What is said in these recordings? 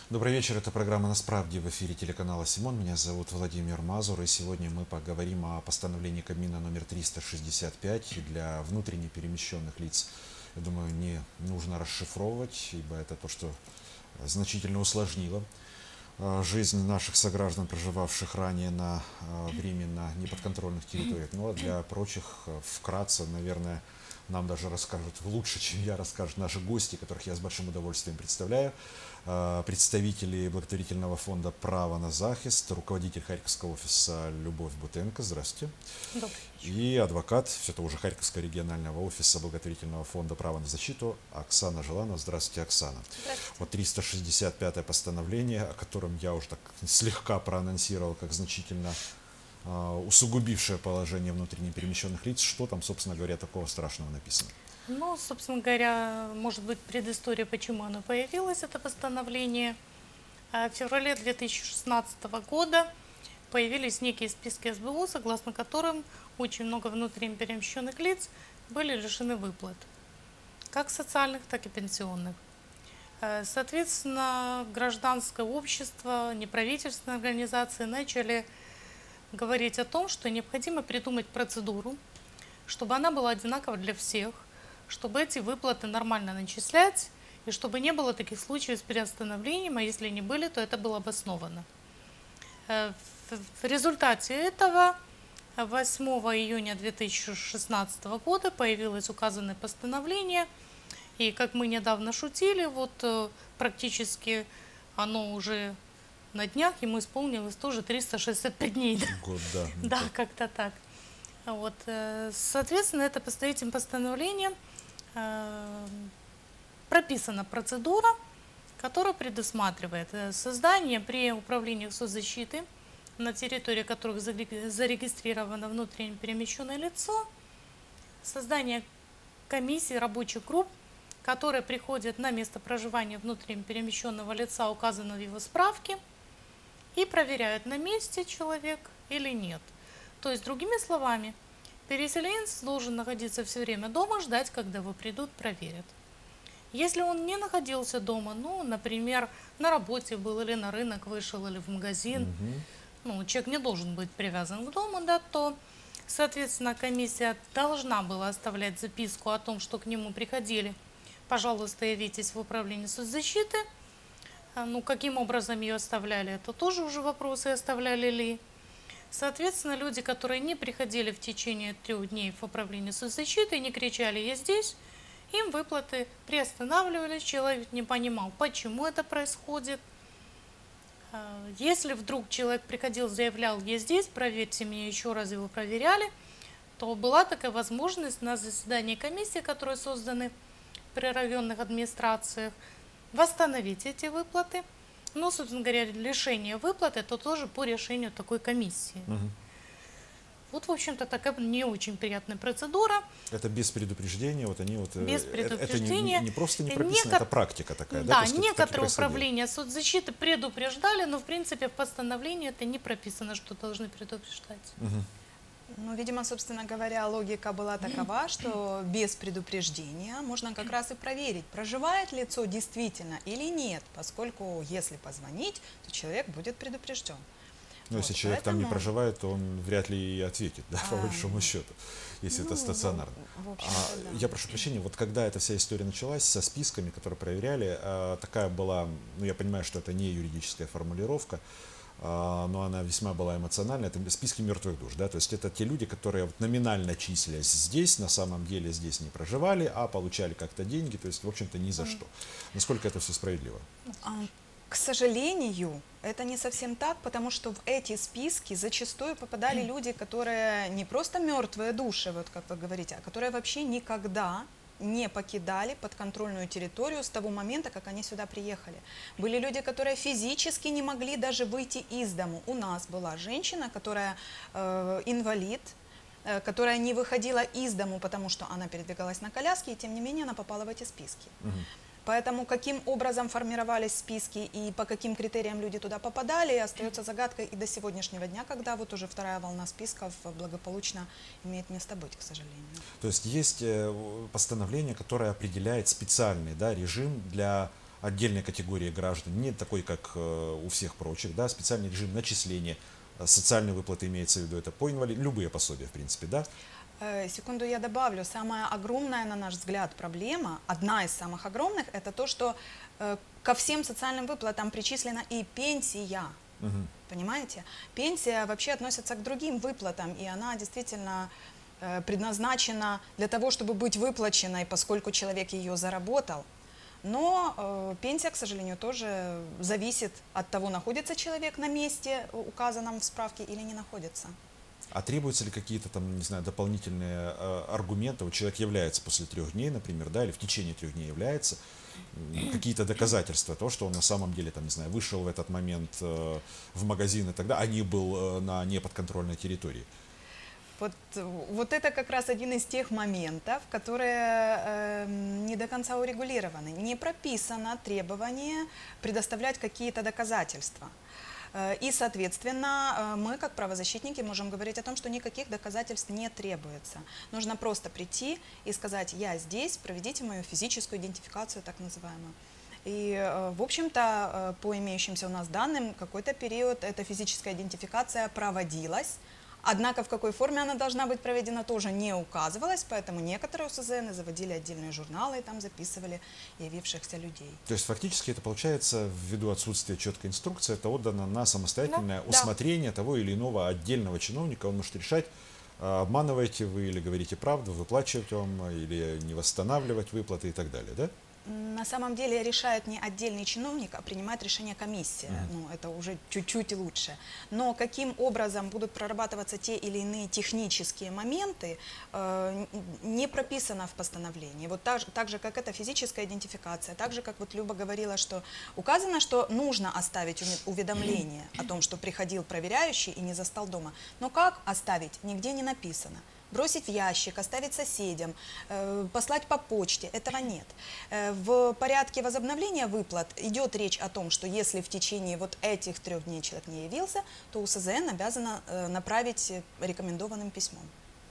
Добрый вечер, это программа «Насправді» в эфире телеканала «Симон». Меня зовут Владимир Мазур, и сегодня мы поговорим о постановлении Кабмина номер 365 для внутренне перемещенных лиц. Я думаю, не нужно расшифровывать, ибо это то, что значительно усложнило жизнь наших сограждан, проживавших ранее на временно неподконтрольных территориях. Ну а для прочих, вкратце, наверное, нам даже расскажут лучше, чем я, расскажут наши гости, которых я с большим удовольствием представляю. Представители благотворительного фонда «Право на захист», руководитель Харьковского офиса Любовь Бутенко. Здравствуйте. Добрый вечер. И адвокат все того же Харьковского регионального офиса благотворительного фонда «Право на защиту» Оксана Желанова. Здравствуйте, Оксана. Здравствуйте. Вот 365-е постановление, о котором я уже так слегка проанонсировал, как значительно усугубившее положение внутренне перемещенных лиц. Что там, собственно говоря, такого страшного написано? Ну, собственно говоря, может быть, предыстория, почему оно появилось, это постановление. В феврале 2016 года появились некие списки СБУ, согласно которым очень много внутренне перемещенных лиц были лишены выплат, как социальных, так и пенсионных. Соответственно, гражданское общество, неправительственные организации начали говорить о том, что необходимо придумать процедуру, чтобы она была одинакова для всех, чтобы эти выплаты нормально начислять, и чтобы не было таких случаев с переустановлением, а если не были, то это было обосновано. В результате этого 8 июня 2016 года появилось указанное постановление, и как мы недавно шутили, вот практически оно уже на днях, ему исполнилось тоже 365 дней. Год, да. Да, как-то так. Вот, соответственно, этим постановлением прописана процедура, которая предусматривает создание при управлениях соцзащиты, на территории которых зарегистрировано внутренне перемещенное лицо, создание комиссий, рабочих групп, которые приходят на место проживания внутренне перемещенного лица, указанного в его справке, и проверяют, на месте человек или нет. То есть, другими словами, переселенец должен находиться все время дома, ждать, когда его придут, проверят. Если он не находился дома, ну, например, на работе был, или на рынок вышел, или в магазин, ну, человек не должен быть привязан к дому, да, то, соответственно, комиссия должна была оставлять записку о том, что к нему приходили. Пожалуйста, явитесь в управление соцзащиты. Ну, каким образом ее оставляли, это тоже уже вопросы, оставляли ли. Соответственно, люди, которые не приходили в течение 3 дней в управление соцзащиты, не кричали «я здесь», им выплаты приостанавливались, человек не понимал, почему это происходит. Если вдруг человек приходил, заявлял «я здесь, проверьте меня», еще раз его проверяли, то была такая возможность на заседании комиссии, которые созданы при районных администрациях, восстановить эти выплаты. Но, собственно говоря, лишение выплаты это тоже по решению такой комиссии. Вот, в общем-то, такая не очень приятная процедура. Это без предупреждения, вот они вот... Без предупреждения. Это не просто не прописано, это практика такая, да? Да, некоторые управления соцзащиты предупреждали, но, в принципе, в постановлении это не прописано, что должны предупреждать. Ну, видимо, собственно говоря, логика была такова, что без предупреждения можно как раз и проверить, проживает лицо действительно или нет, поскольку если позвонить, то человек будет предупрежден. Но если человек там не проживает, то он вряд ли и ответит, да, по большому счету, если это стационарно. Да. Я прошу прощения, вот когда эта вся история началась со списками, которые проверяли, такая была, ну я понимаю, что это не юридическая формулировка, но она весьма была эмоциональная, это списки мертвых душ, да, то есть это те люди, которые вот номинально числясь здесь, на самом деле здесь не проживали, а получали как-то деньги, то есть, в общем-то, ни за что. Насколько это все справедливо? К сожалению, это не совсем так, потому что в эти списки зачастую попадали люди, которые не просто мертвые души, вот как вы говорите, а которые вообще никогда не покидали подконтрольную территорию с того момента, как они сюда приехали. Были люди, которые физически не могли даже выйти из дому. У нас была женщина, которая инвалид, которая не выходила из дому, потому что она передвигалась на коляске, и тем не менее она попала в эти списки. Поэтому каким образом формировались списки и по каким критериям люди туда попадали, остается загадкой и до сегодняшнего дня, когда вот уже вторая волна списков благополучно имеет место быть, к сожалению. То есть есть постановление, которое определяет специальный, да, режим для отдельной категории граждан, не такой, как у всех прочих, да, специальный режим начисления, социальные выплаты имеется в виду, это по инвалидности, любые пособия, в принципе, да? Секунду, я добавлю. Самая огромная, на наш взгляд, проблема, одна из самых огромных, это то, что ко всем социальным выплатам причислена и пенсия. Мгм. Понимаете? Пенсия вообще относится к другим выплатам, и она действительно предназначена для того, чтобы быть выплаченной, поскольку человек ее заработал. Но пенсия, к сожалению, тоже зависит от того, находится человек на месте, указанном в справке, или не находится. А требуются ли какие-то там, не знаю, дополнительные аргументы? Вот человек является после 3 дней, например, да, или в течение 3 дней является, какие-то доказательства того, что он на самом деле, там, не знаю, вышел в этот момент в магазин и так далее, а не был на неподконтрольной территории. Вот это как раз один из тех моментов, которые не до конца урегулированы. Не прописано требование предоставлять какие-то доказательства. И, соответственно, мы, как правозащитники, можем говорить о том, что никаких доказательств не требуется. Нужно просто прийти и сказать: я здесь, проведите мою физическую идентификацию, так называемую. И, в общем-то, по имеющимся у нас данным, какой-то период эта физическая идентификация проводилась. Однако в какой форме она должна быть проведена, тоже не указывалось, поэтому некоторые УСЗН заводили отдельные журналы и там записывали явившихся людей. То есть фактически это получается, ввиду отсутствия четкой инструкции, это отдано на самостоятельное Да. усмотрение того или иного отдельного чиновника. Он может решать, обманываете вы или говорите правду, выплачивать вам или не восстанавливать выплаты и так далее, да? На самом деле решает не отдельный чиновник, а принимает решение комиссия. Ну, это уже чуть-чуть лучше. Но каким образом будут прорабатываться те или иные технические моменты, не прописано в постановлении. Вот так же, как это физическая идентификация, так же, как вот Люба говорила, что указано, что нужно оставить уведомление о том, что приходил проверяющий и не застал дома. Но как оставить, нигде не написано. Бросить в ящик, оставить соседям, послать по почте, этого нет. В порядке возобновления выплат идет речь о том, что если в течение вот этих 3 дней человек не явился, то УСЗН обязана направить рекомендованным письмом.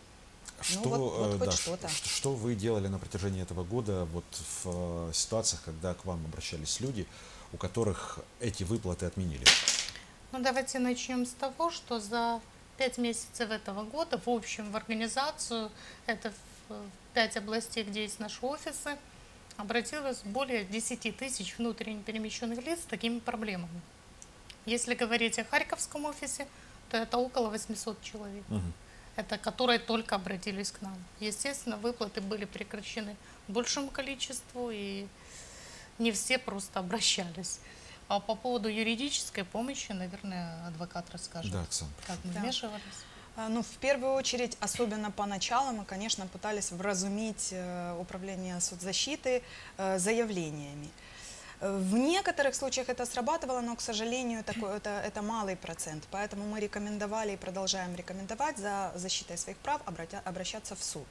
Что вы делали на протяжении этого года вот в ситуациях, когда к вам обращались люди, у которых эти выплаты отменили? Ну, давайте начнем с того, что за 5 месяцев этого года в общем в организацию, это в 5 областей, где есть наши офисы, обратилось более 10 тысяч внутренне перемещенных лиц с такими проблемами. Если говорить о Харьковском офисе, то это около 800 человек, это которые только обратились к нам. Естественно, выплаты были прекращены большему количеству, и не все просто обращались. А по поводу юридической помощи, наверное, адвокат расскажет, Да, Оксана. как мы вмешивались. Ну, в первую очередь, особенно поначалу, мы, конечно, пытались вразумить управление соцзащиты заявлениями. В некоторых случаях это срабатывало, но, к сожалению, это малый процент. Поэтому мы рекомендовали и продолжаем рекомендовать за защитой своих прав обращаться в суд.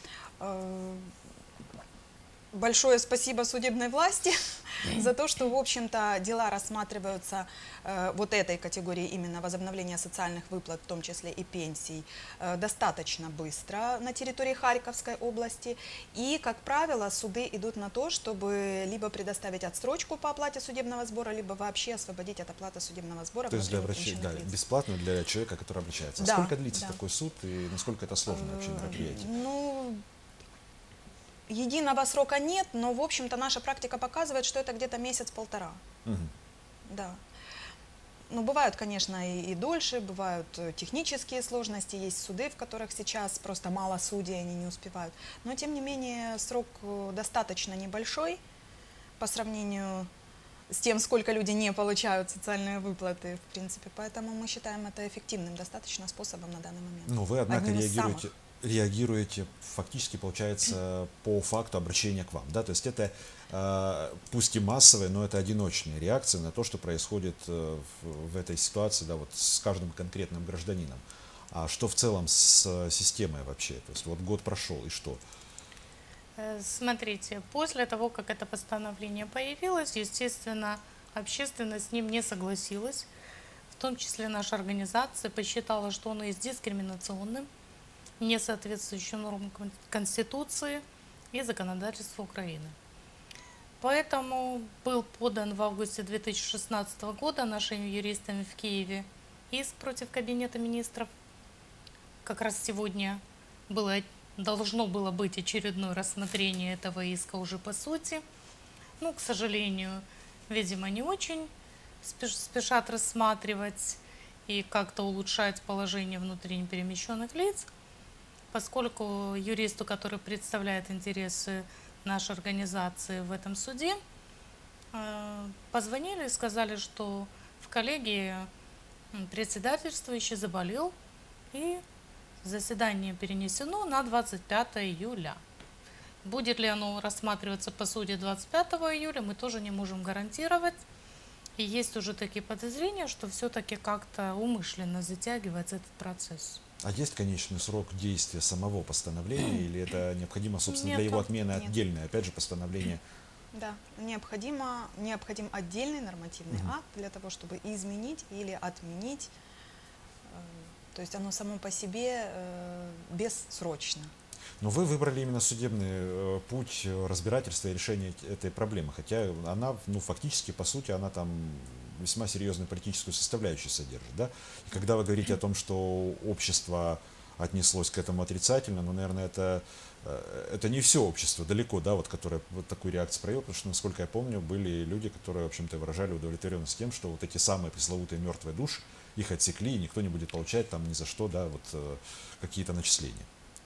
Большое спасибо судебной власти за то, что, в общем-то, дела рассматриваются вот этой категории именно возобновления социальных выплат, в том числе и пенсий, достаточно быстро на территории Харьковской области. И, как правило, суды идут на то, чтобы либо предоставить отсрочку по оплате судебного сбора, либо вообще освободить от оплаты судебного сбора. То есть для бесплатно для человека, который обращается. Да, сколько длится такой суд и насколько это сложное вообще мероприятие? Ну, единого срока нет, но, в общем-то, наша практика показывает, что это где-то месяц-полтора. Да. Ну, бывают, конечно, и дольше, бывают технические сложности, есть суды, в которых сейчас просто мало судей, они не успевают. Но, тем не менее, срок достаточно небольшой по сравнению с тем, сколько люди не получают социальные выплаты, в принципе. Поэтому мы считаем это эффективным достаточно способом на данный момент. Ну, вы, однако, Одним из реагируете фактически, получается, по факту обращения к вам, да, то есть это пусть и массовая, но это одиночная реакция на то, что происходит в этой ситуации, да, вот с каждым конкретным гражданином. А что в целом с системой вообще? То есть вот год прошел, и что? Смотрите, после того, как это постановление появилось, естественно, общественность с ним не согласилась, в том числе наша организация посчитала, что оно есть дискриминационным, не соответствующим нормам Конституции и законодательства Украины. Поэтому был подан в августе 2016 года нашими юристами в Киеве иск против Кабинета министров. Как раз сегодня должно было быть очередное рассмотрение этого иска уже по сути. Ну, к сожалению, видимо, не очень спешат рассматривать и как-то улучшать положение внутренне перемещенных лиц, поскольку юристу, который представляет интересы нашей организации в этом суде, позвонили и сказали, что в коллегии председательствующий заболел, и заседание перенесено на 25 июля. Будет ли оно рассматриваться по сути 25 июля, мы тоже не можем гарантировать. И есть уже такие подозрения, что все-таки как-то умышленно затягивается этот процесс. А есть конечный срок действия самого постановления, или это необходимо, собственно, для Нет. его отмены Нет. отдельное, опять же, постановление? Да, необходим отдельный нормативный акт для того, чтобы изменить или отменить. То есть оно само по себе бессрочно. Но вы выбрали именно судебный путь разбирательства и решения этой проблемы, хотя она, ну, фактически, по сути, она там весьма серьезную политическую составляющую содержит, да? И когда вы говорите о том, что общество отнеслось к этому отрицательно, ну, наверное, это не все общество, далеко, да, вот, которое вот такую реакцию проявило, потому что, насколько я помню, были люди, которые, в общем-то, выражали удовлетворенность тем, что вот эти самые пресловутые мертвые души, их отсекли, и никто не будет получать там ни за что, да, вот какие-то начисления.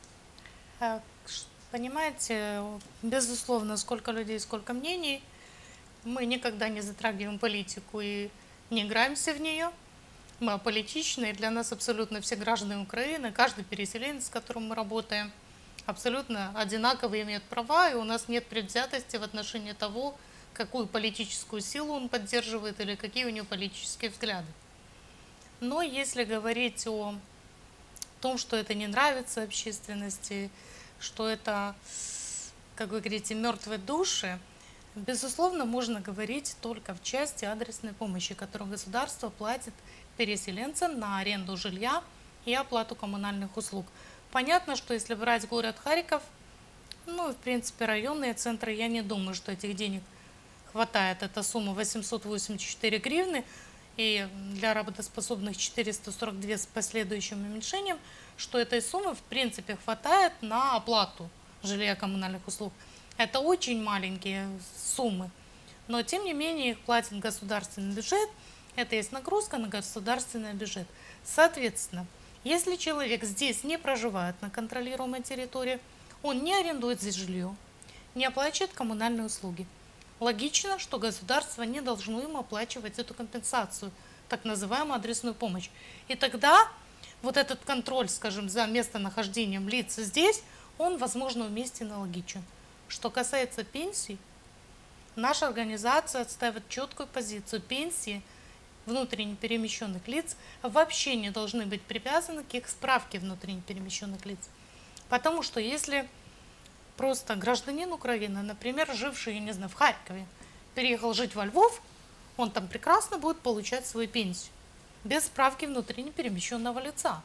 Понимаете, безусловно, сколько людей, сколько мнений. Мы никогда не затрагиваем политику и не играемся в нее. Мы аполитичны, и для нас абсолютно все граждане Украины, каждый переселенец, с которым мы работаем, абсолютно одинаково имеют права, и у нас нет предвзятости в отношении того, какую политическую силу он поддерживает или какие у него политические взгляды. Но если говорить о том, что это не нравится общественности, что это, как вы говорите, мертвые души, безусловно, можно говорить только в части адресной помощи, которую государство платит переселенцам на аренду жилья и оплату коммунальных услуг. Понятно, что если брать город Харьков, ну и в принципе районные центры, я не думаю, что этих денег хватает. Эта сумма 884 гривны, и для работоспособных 442 с последующим уменьшением, что этой суммы в принципе хватает на оплату жилья и коммунальных услуг. Это очень маленькие суммы, но тем не менее их платит государственный бюджет, это есть нагрузка на государственный бюджет. Соответственно, если человек здесь не проживает на контролируемой территории, он не арендует здесь жилье, не оплачивает коммунальные услуги. Логично, что государство не должно ему оплачивать эту компенсацию, так называемую адресную помощь. И тогда вот этот контроль, скажем, за местонахождением лиц здесь, он, возможно, вместе аналогичен. Что касается пенсий, наша организация отстаивает четкую позицию. Пенсии внутренне перемещенных лиц вообще не должны быть привязаны к их справке внутренне перемещенных лиц. Потому что если просто гражданин Украины, например, живший, я не знаю, в Харькове, переехал жить во Львов, он там прекрасно будет получать свою пенсию без справки внутренне перемещенного лица.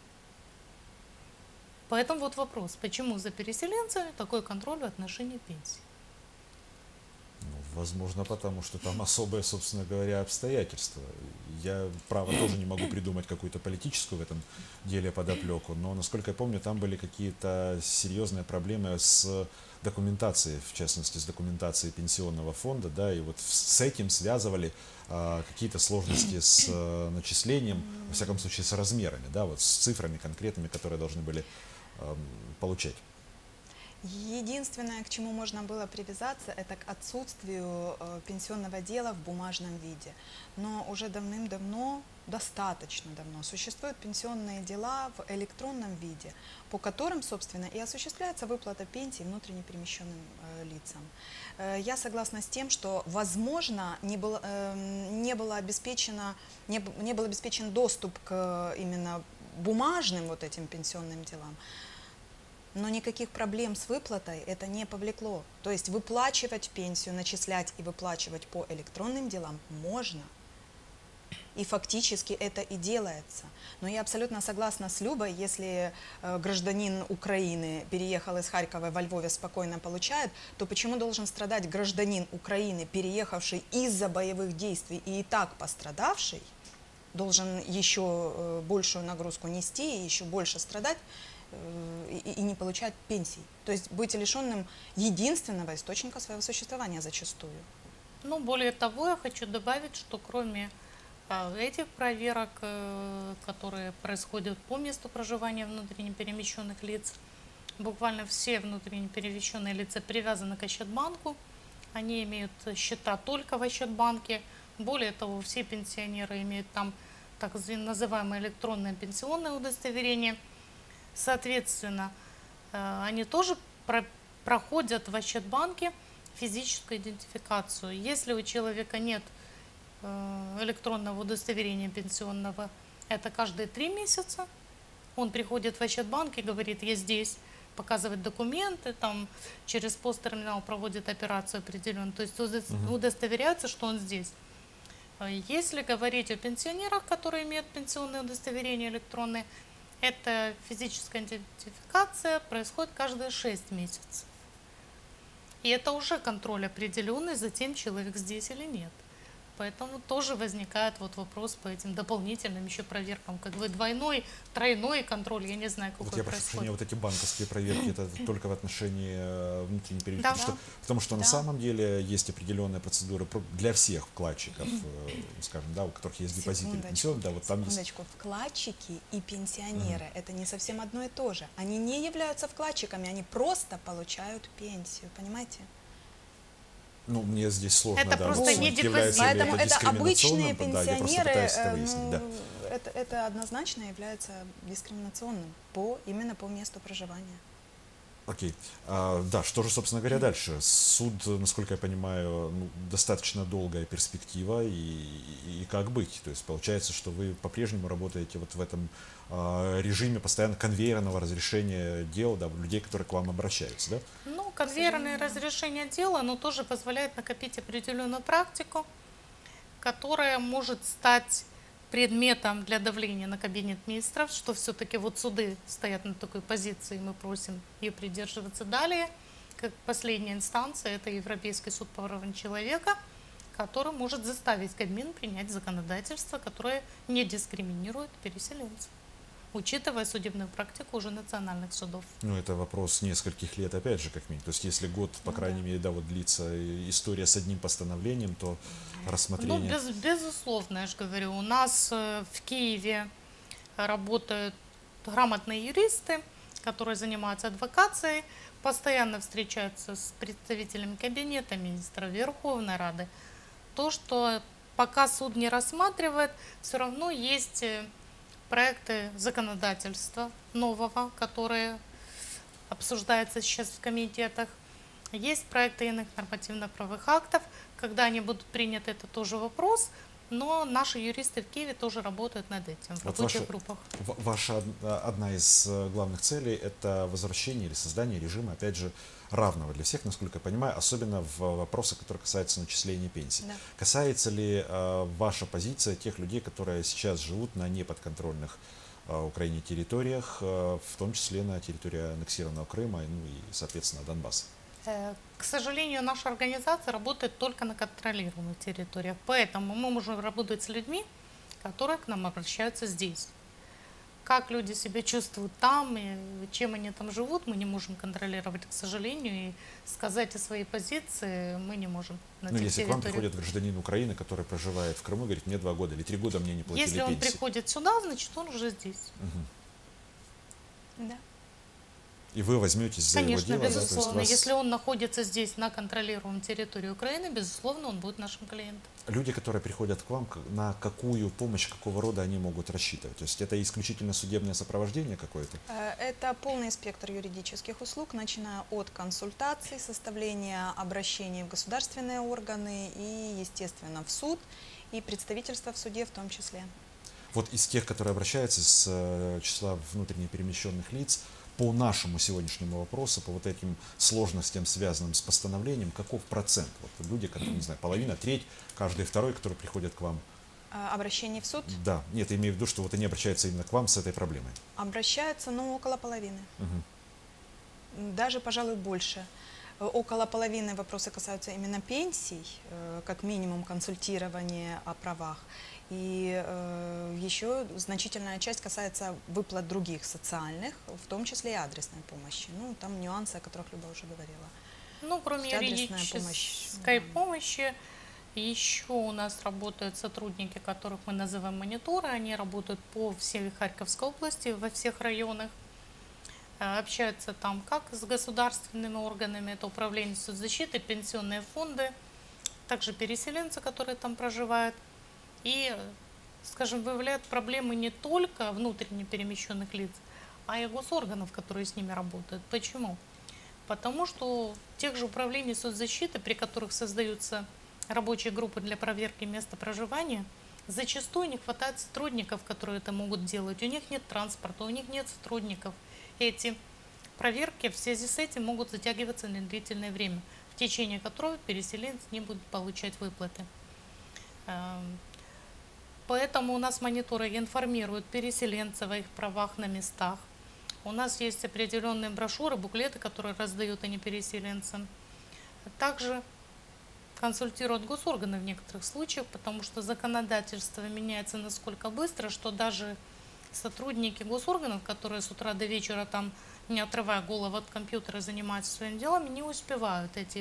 Поэтому вот вопрос, почему за переселенцами такой контроль в отношении пенсии? Ну, возможно, потому что там особые, собственно говоря, обстоятельства. Я, право, тоже не могу придумать какую-то политическую в этом деле подоплеку, но, насколько я помню, там были какие-то серьезные проблемы с документацией, в частности, с документацией пенсионного фонда, да, и вот с этим связывали какие-то сложности с начислением, во всяком случае, с размерами, да, вот с цифрами конкретными, которые должны были получать. Единственное, к чему можно было привязаться, это к отсутствию пенсионного дела в бумажном виде. Но уже давным-давно, достаточно давно, существуют пенсионные дела в электронном виде, по которым, собственно, и осуществляется выплата пенсий внутренне перемещенным лицам. Я согласна с тем, что, возможно, не был обеспечен доступ к именно бумажным вот этим пенсионным делам. Но никаких проблем с выплатой это не повлекло. То есть выплачивать пенсию, начислять и выплачивать по электронным делам можно. И фактически это и делается. Но я абсолютно согласна с Любой, если гражданин Украины переехал из Харькова и во Львове спокойно получает, то почему должен страдать гражданин Украины, переехавший из-за боевых действий и так пострадавший, должен еще большую нагрузку нести и еще больше страдать и не получать пенсий. То есть быть лишенным единственного источника своего существования зачастую. Ну, более того, я хочу добавить, что кроме этих проверок, которые происходят по месту проживания внутренне перемещенных лиц, буквально все внутренне перемещенные лица привязаны к Ощадбанку, они имеют счета только в Ощадбанке. Более того, все пенсионеры имеют там так называемое электронное пенсионное удостоверение. Соответственно, они тоже проходят в Ощадбанке физическую идентификацию. Если у человека нет электронного удостоверения пенсионного, это каждые 3 месяца. Он приходит в Ощадбанк и говорит: я здесь, показывает документы, там через посттерминал проводит операцию определенную, то есть удостоверяется, что он здесь. Если говорить о пенсионерах, которые имеют пенсионное удостоверение электронное, эта физическая идентификация происходит каждые 6 месяцев. И это уже контроль определенный, затем человек здесь или нет. Поэтому тоже возникает вот вопрос по этим дополнительным еще проверкам, как бы двойной, тройной контроль, я не знаю, какой вот я прошу прощения, вот эти банковские проверки, это только в отношении внутренней перемещенности, Да. потому что на самом деле есть определенные процедуры для всех вкладчиков, скажем, да, у которых есть депозиты, да, вот там есть. Вкладчики и пенсионеры это не совсем одно и то же. Они не являются вкладчиками, они просто получают пенсию, понимаете? Ну, мне здесь сложно, это просто не является ли Поэтому это обычные дискриминационным, да, я просто пенсионеры, пытаюсь это выяснить, да. это однозначно является дискриминационным именно по месту проживания. Окей. Да, что же, собственно говоря, дальше? Суд, насколько я понимаю, достаточно долгая перспектива, и как быть? То есть получается, что вы по-прежнему работаете вот в этом режиме постоянно конвейерного разрешения дел, да, людей, которые к вам обращаются, да? Ну, конвейерное разрешение дела, оно тоже позволяет накопить определенную практику, которая может стать предметом для давления на кабинет министров, что все-таки вот суды стоят на такой позиции, мы просим ее придерживаться далее. Как последняя инстанция, это Европейский суд по правам человека, который может заставить Кабмин принять законодательство, которое не дискриминирует переселенцев, учитывая судебную практику уже национальных судов. Ну, это вопрос нескольких лет, опять же, как минимум. То есть, если год, по крайней мере, да, вот длится история с одним постановлением, то рассмотрение... Ну, безусловно, я же говорю, у нас в Киеве работают грамотные юристы, которые занимаются адвокацией, постоянно встречаются с представителями кабинета министра, Верховной Рады. То, что пока суд не рассматривает, все равно есть проекты законодательства нового, которые обсуждаются сейчас в комитетах. Есть проекты иных нормативно-правовых актов. Когда они будут приняты, это тоже вопрос. Но наши юристы в Киеве тоже работают над этим в рабочих группах. Ваша одна из главных целей – это возвращение или создание режима, опять же, равного для всех, насколько я понимаю, особенно в вопросах, которые касаются начисления пенсий. Да. Касается ли ваша позиция тех людей, которые сейчас живут на неподконтрольных Украине территориях, в том числе на территории аннексированного Крыма, ну и, соответственно, Донбасса? К сожалению, наша организация работает только на контролируемых территориях, поэтому мы можем работать с людьми, которые к нам обращаются здесь. Как люди себя чувствуют там, и чем они там живут, мы не можем контролировать, к сожалению, и сказать о своей позиции мы не можем на Ну, тех если к вам территориях. приходит гражданин Украины, который проживает в Крыму, говорит, мне 2 года или 3 года мне не платили Если он пенсии. приходит сюда, значит он уже здесь. Да. И вы возьметесь за Конечно, его дело, да? То есть безусловно. вас... Если он находится здесь на контролируемой территории Украины, безусловно, он будет нашим клиентом. Люди, которые приходят к вам, на какую помощь, какого рода они могут рассчитывать? То есть это исключительно судебное сопровождение какое-то? Это полный спектр юридических услуг, начиная от консультаций, составления обращений в государственные органы и, естественно, в суд и представительство в суде в том числе. Вот из тех, которые обращаются с числа внутренне перемещенных лиц, по нашему сегодняшнему вопросу, по вот этим сложностям, связанным с постановлением, каков процент? Вот люди, которые, не знаю, половина, треть, каждый второй, который приходит к вам. Обращений в суд Да, нет, я имею в виду, что вот они обращаются именно к вам с этой проблемой. обращаются, ну, около половины. Мгм. Даже, пожалуй, больше. Около половины вопросы касаются именно пенсий, как минимум консультирования о правах. И еще значительная часть касается выплат других социальных, в том числе и адресной помощи. Ну, там нюансы, о которых Люба уже говорила. Ну, кроме Адресная помощь, юридической помощи, еще у нас работают сотрудники, которых мы называем мониторы. Они работают по всей Харьковской области, во всех районах. Общаются там как с государственными органами, это управление соцзащиты, пенсионные фонды, также переселенцы, которые там проживают. И, скажем, выявляют проблемы не только внутренне перемещенных лиц, а и госорганов, которые с ними работают. Почему? Потому что тех же управлений соцзащиты, при которых создаются рабочие группы для проверки места проживания, зачастую не хватает сотрудников, которые это могут делать. У них нет транспорта, у них нет сотрудников. Эти проверки в связи с этим могут затягиваться на длительное время, в течение которого переселенец не будет получать выплаты. Поэтому у нас мониторы информируют переселенцев о их правах на местах. У нас есть определенные брошюры, буклеты, которые раздают они переселенцам. Также консультируют госорганы в некоторых случаях, потому что законодательство меняется насколько быстро, что даже сотрудники госорганов, которые с утра до вечера там, не отрывая голову от компьютера, занимаются своими делами, не успевают эти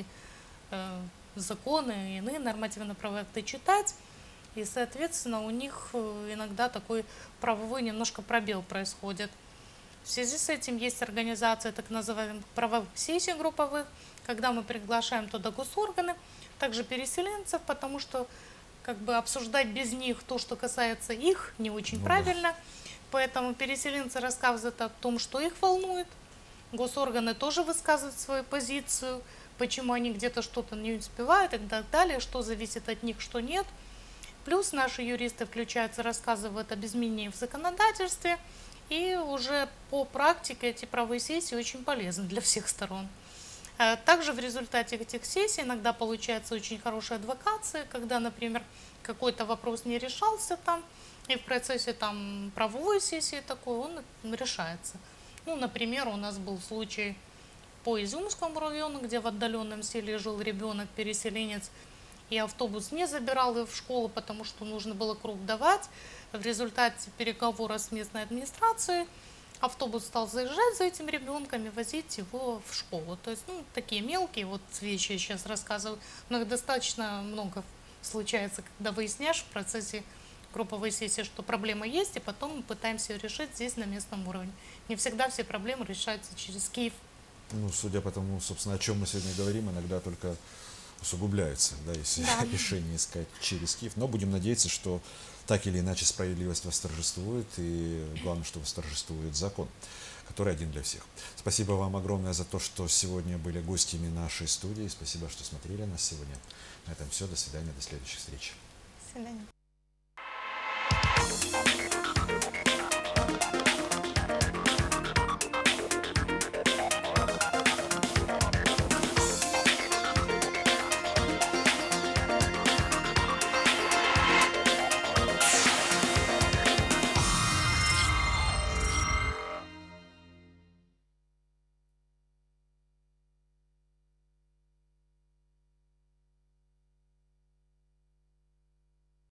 законы и иные нормативно-правовые акты читать. И, соответственно, у них иногда такой правовой немножко пробел происходит. В связи с этим есть организация так называемых правовых сессий групповых, когда мы приглашаем туда госорганы, также переселенцев, потому что как бы обсуждать без них то, что касается их, не очень правильно. Поэтому переселенцы рассказывают о том, что их волнует. Госорганы тоже высказывают свою позицию, почему они где-то что-то не успевают и так далее, что зависит от них, что нет. Плюс наши юристы включаются, рассказывают об изменениях в законодательстве. И уже по практике эти правовые сессии очень полезны для всех сторон. Также в результате этих сессий иногда получается очень хорошая адвокация, когда, например, какой-то вопрос не решался там, и в процессе там правовой сессии такой он решается. Ну, например, у нас был случай по Изюмскому району, где в отдаленном селе жил ребенок, переселенец, и автобус не забирал его в школу, потому что нужно было круг давать. В результате переговора с местной администрацией автобус стал заезжать за этим ребенком и возить его в школу. То есть, ну, такие мелкие вот вещи я сейчас рассказываю, но их достаточно много случается, когда выясняешь в процессе групповой сессии, что проблема есть, и потом мы пытаемся ее решить здесь на местном уровне. Не всегда все проблемы решаются через Киев. Ну, судя по тому, собственно, о чем мы сегодня говорим, иногда только усугубляется, да, если решение искать через Киев. Но будем надеяться, что так или иначе справедливость восторжествует, и главное, что восторжествует закон, который один для всех. Спасибо вам огромное за то, что сегодня были гостями нашей студии. Спасибо, что смотрели нас сегодня. На этом все. До свидания, до следующих встреч. До свидания.